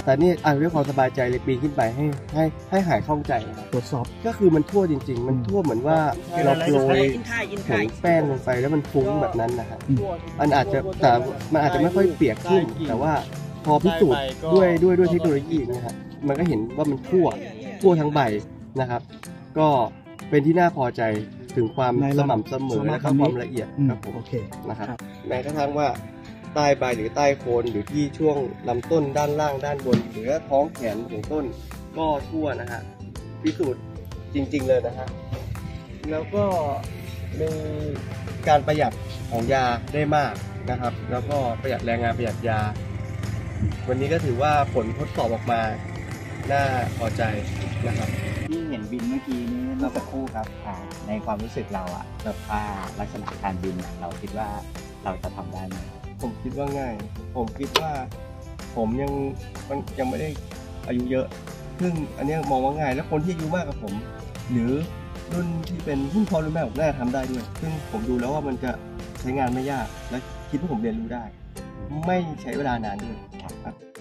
แต่นี่ด้วยความสบายใจเลยปีนขึ้นไปให้หายข้องใจตรวจสอบก็คือมันทั่วจริงๆมันทั่วเหมือนว่าเราโปรยผงแป้งลงไปแล้วมันฟุ้งแบบนั้นนะครับมันอาจจะแต่มันอาจจะไม่ค่อยเปียกขึ้นแต่ว่าพอพิสูจน์ด้วยเทคโนโลยีนะครับมันก็เห็นว่ามันทั่วทั้งใบนะครับก็เป็นที่น่าพอใจถึงความสม่ำเสมอและความละเอียดครับผมนะครับแม้กระทั่งว่าใต้ใบหรือใต้โคนหรือที่ช่วงลำต้นด้านล่างด้านบนหรือท้องแขนของต้นก็ทั่วนะฮะพิสูจน์จริงๆเลยนะฮะแล้วก็มีการประหยัดของยาได้มากนะครับแล้วก็ประหยัดแรงงานประหยัดยาวันนี้ก็ถือว่าผลทดสอบออกมาน่าพอใจนะครับที่เห็นบินเมื่อกี้นี้เมื่อสักครู่ครับในความรู้สึกเราอะแบบว่าลักษณะการบินเราคิดว่าเราจะทำได้ไหมผมคิดว่าง่ายผมคิดว่าผมยังไม่ได้อายุเยอะซึ่งอันนี้มองว่าง่ายแล้วคนที่อายุมากกว่าผมหรือรุ่นที่เป็นรุ่นพ่อรุ่นแม่ผมน่าจะทำได้ด้วยซึ่งผมดูแล้วว่ามันจะใช้งานไม่ยากและคิดว่าผมเรียนรู้ได้ไม่ใช้เวลานานด้วยครับ